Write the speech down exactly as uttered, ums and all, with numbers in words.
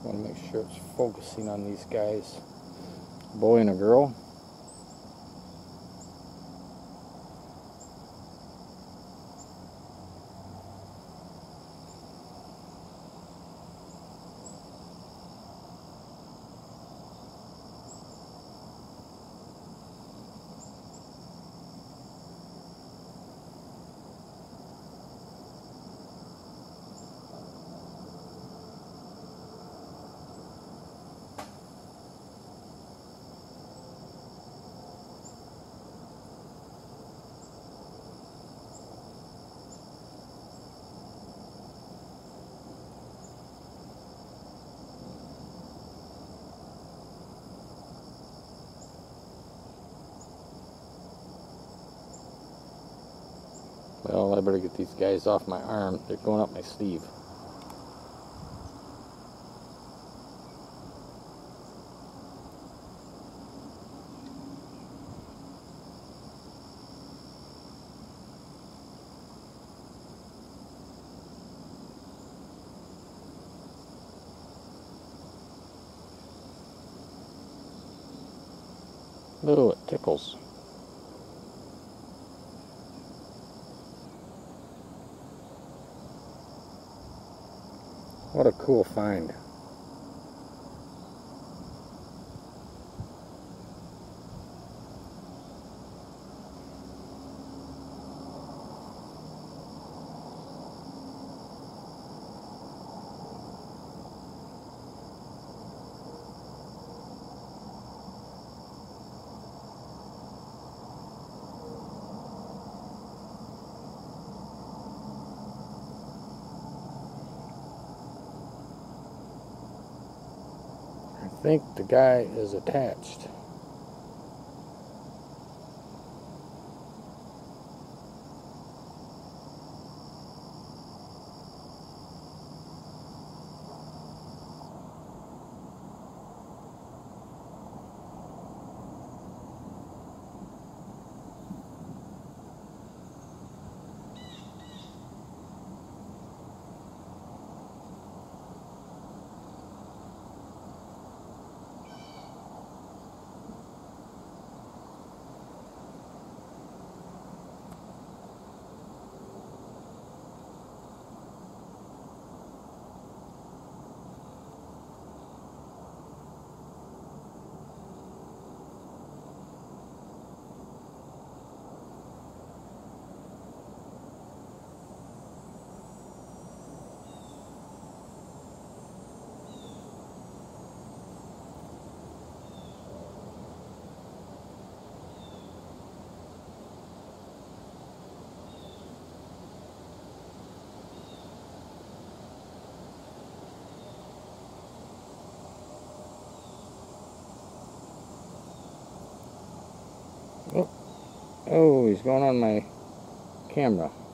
Want to make sure it's focusing on these guys. A boy and a girl. Well, I better get these guys off my arm. They're going up my sleeve. Oh, it tickles. What a cool find. I think the guy is attached. Oh, oh, he's going on my camera.